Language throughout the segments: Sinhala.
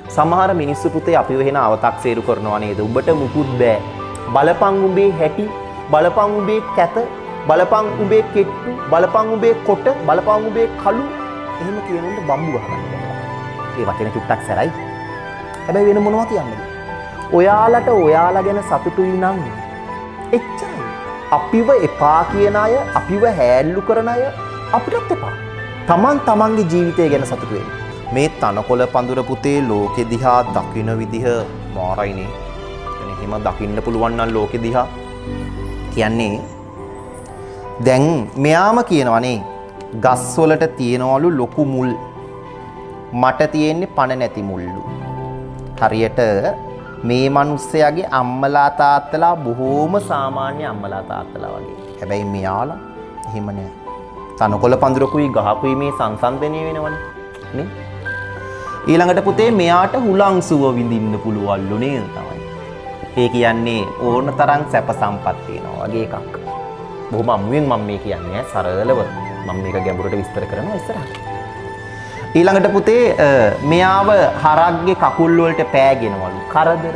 සමහර මිනිස්සු පුතේ අපිව වෙන අව탁සේරු කරනවා නේද? උඹට මුකුත් බෑ. බලපං උඹේ හැටි, බලපං උඹේ කැත, බලපං උඹේ කෙට්ටු, බලපං උඹේ කොට, බලපං උඹේ කළු. එහෙම කියනොත් බම්බු ගහගන්න. ඒ වචනේ චුට්ටක් සැරයි. හැබැයි වෙන මොනවා කියන්නේ? ඔයාලට ඔයාලා ගැන සතුටුයි නම් එච්චරයි. අපිව එපා කියන අය, අපිව හැල්ලු කරන අය අපිටත් එපා. තමන්ගේ ජීවිතය ගැන සතුටු වෙන්න. මේ තනකොළ පඳුර පුතේ ලෝකෙ දිහා දකින්න විදිහ මාරයිනේ. එහෙම දකින්න පුළුවන් නම් ලෝකෙ දිහා කියන්නේ දැන් මෙයාම කියනවනේ ගස් වලට තියෙනවලු ලොකු මුල්. මට තියෙන්නේ පණ නැති මුල්ලු. හරියට මේ මිනිස්සයාගේ අම්මලා තාත්තලා බොහෝම සාමාන්‍ය අම්මලා තාත්තලා වගේ. හැබැයි මෙයාලා එහෙම නෑ. තනකොළ පඳුරකුයි ගහකුයි මේ සංසන්දනය වෙනවනේ නේ. ඊළඟට පුතේ මෙයාට හුලංසුව විඳින්න පුළුවන්ලු නේද තමයි. ඒ කියන්නේ ඕන තරම් සැප සම්පත් තියෙනවා වගේ එකක්. බොහොම අමුයෙන් මම මේ කියන්නේ සරලව. මම මේක ගැඹුරට විස්තර කරනවා ඉස්සරහට. ඊළඟට පුතේ මෙයාව හරක්ගේ කකුල් වලට පෑගෙනවලු. කරදර.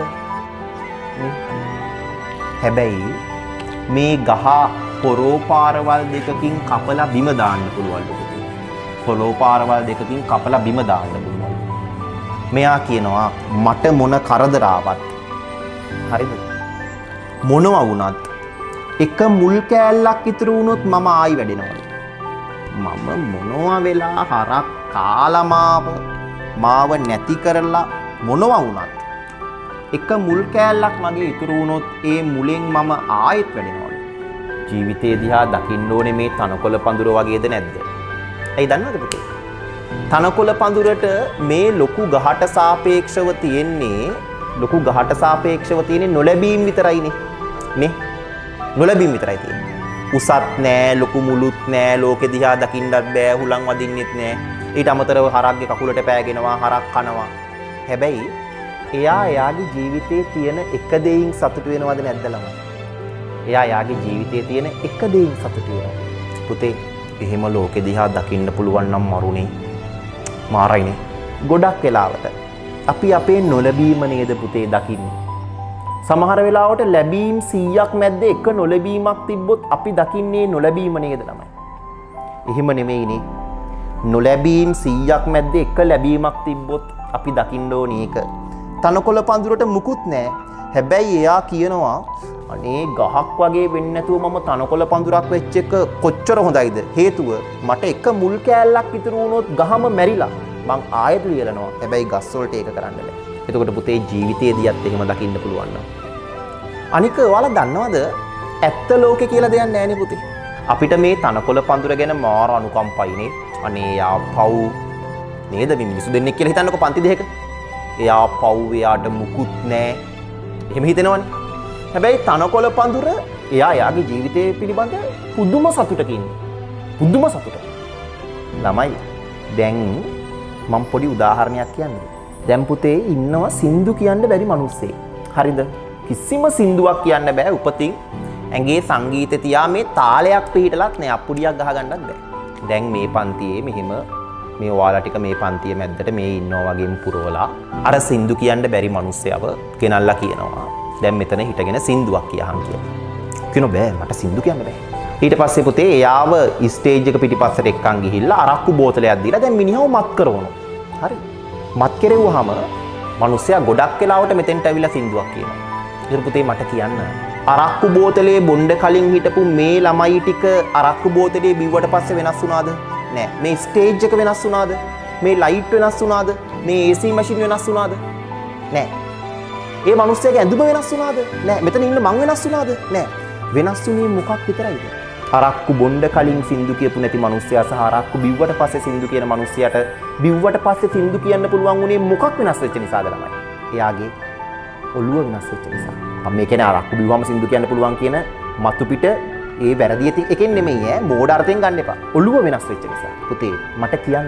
හැබැයි මේ ගහ පොරෝ පාරවල් දෙකකින් කපලා බිම දාන්න පුළුවන්ලු පුතේ. පොරෝ පාරවල් දෙකකින් කපලා බිම දාන්න පුළුවන්. මෙයා කියනවා මට මොන කරදර ආවත් හරිද? මොනවා වුණත් එක මුල් කෑල්ලක් ඉතුරු වුණොත් මම ආයි වැඩෙනවලු. මම මොනවා වෙලා හරක් කාලා මාව නැති කරලා මොනවා වුණත් එක මුල් කෑල්ලක් මගේ ඉතුරු වුණොත් ඒ මුලෙන් මම ආයෙත් වැඩෙනවලු. ජීවිතේ දිහා දකින්න ඕනේ මේ තනකොළ පඳුර වගේද නැද්ද? ඇයි දන්නවද පුතේ? තනකොළ පඳුරට මේ ලොකු ගහට සාපේක්ෂව තියෙන්නේ නොලැබීම් විතරයිනේ. නේ? නොලැබීම් විතරයි තියෙන්නේ. උසත් නෑ, ලොකු මුලුත් නෑ, ලෝකෙ දිහා දකින්නත් බෑ, හුලං වදින්නෙත් නෑ. ඊට අමතරව හරක්ගේ කකුලට පෑගෙනවා, හරක් කනවා. හැබැයි එයාගේ ජීවිතේ තියෙන එක දෙයින් සතුටු වෙනවද නැද්ද ළමයි? එයාගේ ජීවිතේ තියෙන එක දෙයින් සතුටු වෙනවා. පුතේ, එහෙම ලෝකෙ දිහා දකින්න පුළුවන් නම් මරුනේ. මාරයිනේ. ගොඩක් වෙලාවට අපි අපේ නොලැබීම නේද පුතේ දකින්නේ. සමහර වෙලාවට ලැබීම් 100ක් මැද්දේ එක නොලැබීමක් තිබ්බොත් අපි දකින්නේ නොලැබීම නේද ළමයි. එහෙම නෙමෙයිනේ. නොලැබීම් 100ක් මැද්දේ එක ලැබීමක් තිබ්බොත් අපි දකින්න ඕනේ ඒක. තනකොළ පඳුරට මුකුත් නැහැ. හැබැයි එයා කියනවා අනේ ගහක් වගේ වෙන්නේ නැතුව මම තනකොළ පඳුරක් වෙච්ච එක කොච්චර හොඳයිද? හේතුව මට එක මුල් කෑල්ලක් ඉතුරු වුණොත් ගහම මැරිලා මං ආයෙත් ලියලනවා. හැබැයි ගස් වලට ඒක කරන්න බෑ. එතකොට පුතේ ජීවිතයේදීත් එහෙම දකින්න පුළුවන් නම්. අනික ඔයාලා දන්නවද ඇත්ත ලෝකේ කියලා දෙයක් නැහැනේ පුතේ. අපිට මේ තනකොළ පඳුර ගැන මාර අනුකම්පයිනේ. අනේ යා පව් නේද මේ මිනිස්සු දෙන්නෙක් කියලා හිතන්නකො පන්ති දෙකක. එයා පව් එයාට මුකුත් නැහැ. එහෙම හිතෙනවනේ. හැබැයි තනකොළ පඳුර එයාගේ ජීවිතය පිළිබඳ පුදුම සතුටක ඉන්නේ. පුදුම සතුටක. ළමයි දැන් මම පොඩි උදාහරණයක් කියන්නම්. දැන් පුතේ ඉන්නවා සින්දු කියන්න බැරි මිනිස්සෙක්. හරිද? කිසිම සින්දුවක් කියන්න බෑ උපතින්. ඇඟේ සංගීතය තියා මේ තාලයක් පිළිටලත් නෑ අප්පුඩියක් ගහ ගන්නත් බෑ. දැන් මේ පන්තියේ මෙහෙම මේ ඔයාලා ටික මේ පන්තිය මැද්දට මේ ඉන්නවා වගේම පුරවලා අර සින්දු කියන්න බැරි මිනිස්සයව ගෙනල්ලා කියනවා. දැන් මෙතන හිටගෙන සින්දුවක් කියහන් කියලා. කියනවා බෑ මට සින්දු කියන්න බෑ. ඊට පස්සේ පුතේ එයාව ස්ටේජ් එක පිටිපස්සට එක්කන් ගිහිල්ලා අරක්කු බෝතලයක් දීලා දැන් මිනිහව මත් කරවනවා. හරි. මත් කෙරෙව්වහම මිනිස්සයා ගොඩක් වෙලාවට මෙතෙන්ට ඇවිල්ලා සින්දුවක් කියනවා. ඊට පුතේ මට කියන්න අරක්කු බෝතලේ බොණ්ඩ කලින් හිටපු මේ ළමයි ටික අරක්කු බෝතලේ බිව්වට පස්සේ වෙනස් වුණාද? නෑ. මේ ස්ටේජ් එක වෙනස් වුණාද? මේ ලයිට් වෙනස් වුණාද? මේ AC මැෂින් වෙනස් වුණාද? නෑ. ඒ මිනිස්සයාගේ ඇඳුම වෙනස් වුණාද? නෑ. මෙතන ඉන්න මං වෙනස් වුණාද? නෑ. වෙනස් වුණේ මොකක් විතරයිද? අරක්කු බොණ්ඩ කලින් සින්දු කියපු නැති මිනිස්සයා සහ අරක්කු බිව්වට පස්සේ සින්දු කියන මිනිස්සයාට බිව්වට පස්සේ සින්දු කියන්න පුළුවන් උනේ මොකක් වෙනස් වෙච්ච නිසාද ළමයි? එයාගේ ඔළුව වෙනස් වෙච්ච නිසා. මම මේ කියන්නේ අරක්කු බිව්වම සින්දු කියන්න පුළුවන් කියන මතු පිට ඒ වැරදි එකෙන් නෙමෙයි ඈ බෝඩ අර්ථයෙන් ගන්න එපා. ඔළුව වෙනස් වෙච්ච නිසා. පුතේ මට කියන්න.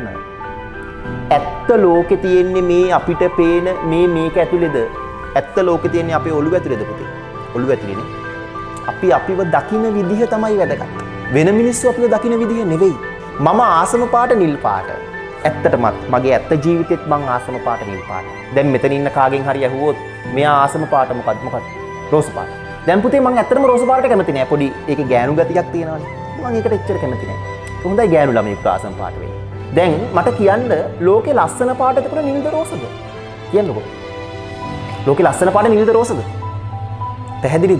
ඇත්ත ලෝකේ තියෙන්නේ මේ අපිට පේන මේක ඇතුලේද? ඇත්ත ලෝකේ තියෙන්නේ අපේ ඔළුව ඇතුලේද පුතේ? ඔළුව ඇතුලේනේ. අපි අපිව දකින්න විදිහ තමයි වැදගත්. වෙන මිනිස්සු අපිව දකින්න විදිහ නෙවෙයි. මම ආසම පාට නිල් පාට. ඇත්තටමත් මගේ ඇත්ත ජීවිතෙත් මං ආසම පාට නිල් පාට. දැන් මෙතන ඉන්න කාගෙන් හරි ඇහුවොත් මෙයා ආසම පාට මොකක්ද? රෝස පාට. දැන් පුතේ මං ඇත්තටම රෝස පාටට කැමති නෑ. පොඩි ඒකේ ගෑනු ගතියක් තියෙනවානේ. මං ඒකට එච්චර කැමති නෑ. හොඳයි ගෑනු ළමයෙකුට ආසම පාට වෙන්නේ. දැන් මට කියන්න ලෝකේ ලස්සන පාට එතකොට නිල්ද රෝසද? කියන්නකෝ. ලෝකේ ලස්සන පාට නිල්ද රෝසද? පැහැදිලිද?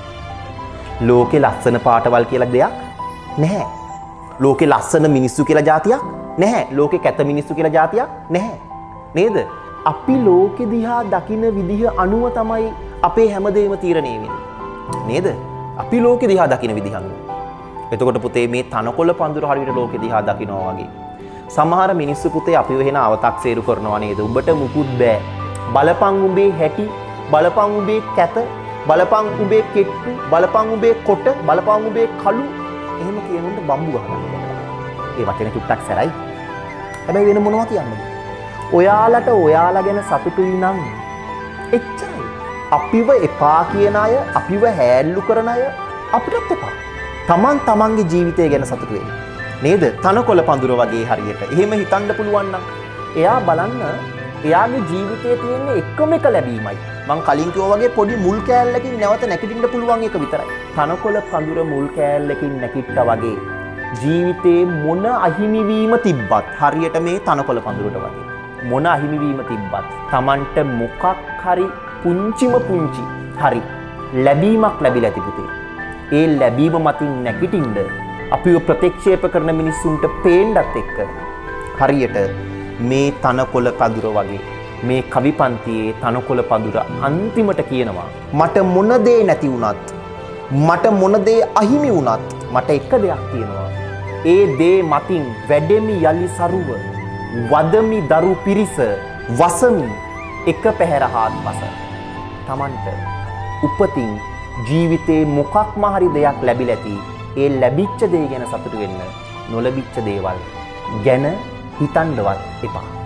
ලෝකේ ලස්සන පාටවල් කියලා දෙයක් නැහැ. ලෝකේ ලස්සන මිනිස්සු කියලා જાතියක් නැහැ. ලෝකේ කැත මිනිස්සු කියලා જાතියක් නැහැ. නේද? අපි ලෝකෙ දිහා දකින විදිහ අනුව තමයි අපේ හැමදේම තීරණය වෙන්නේ. නේද? අපි ලෝකෙ දිහා දකින විදිහ අනුව. එතකොට පුතේ මේ තනකොළ පඳුර හරියට ලෝකෙ දිහා දකිනවා වගේ. සමහර මිනිස්සු පුතේ අපිව වෙන අව탁සේරු කරනවා නේද? උඹට මුකුත් බෑ. බලපං උඹේ හැටි, බලපං උඹේ කැත, බලපං උඹේ කෙට්ටු, බලපං උඹේ කොට, බලපං උඹේ කළු. එහෙම කියනොත් බම්බු ගහනවා. ඒ වචනේ චුට්ටක් සැරයි. හැබැයි වෙන මොනවා කියන්නද? ඔයාලට ඔයාලා ගැන සතුටුයි නම් එච්චරයි. අපිව එපා කියන අය, අපිව හැල්ලු කරන අය අපිටත් එපා. තමන් තමන්ගේ ජීවිතය ගැන සතුටු වෙන්න. නේද? තනකොළ පඳුර වගේ හරියට. එහෙම හිතන්න පුළුවන් නම් එයා බලන්න එයාගේ ජීවිතයේ තියෙන එකම එක ලැබීමයි. මං කලින් කිව්වා වගේ පොඩි මුල් කෑල්ලකින් නැවත නැගිටින්න පුළුවන් එක විතරයි. තනකොළ පඳුර මුල් කෑල්ලකින් නැගිට්ටා වගේ ජීවිතේ මොන අහිමිවීම තිබ්බත් හරියට මේ තනකොළ පඳුරට වගේ. මොන අහිමිවීම තිබ්බත් Tamanට මොකක් හරි පුංචිම පුංචි හරි ලැබීමක් ලැබිලා තිබුතේ. ඒ ලැබීම මතින් නැගිටින්න අපිව ප්‍රතික්ෂේප කරන මිනිස්සුන්ට පේන්නත් එක්ක හරියට මේ තනකොළ පඳුර වගේ මේ කවි පන්තියේ තනකොළ පඳුර අන්තිමට කියනවා මට මොන දේ නැති වුණත් මට මොන දේ අහිමි වුණත් මට එක දෙයක් තියෙනවා. ඒ දේ මතින් වැඩෙමි යලි සරුව වදමි දරු පිරිස වසමි එක පැහැර හාත්පස. Tamanට උපතින් ජීවිතේ මොකක්ම හරි දෙයක් ලැබිලා ඇති. ඒ ලැබිච්ච දේ ගැන සතුටු වෙන්න නොලැබිච්ච දේවල් ගැන හිතන්නවත් එපා.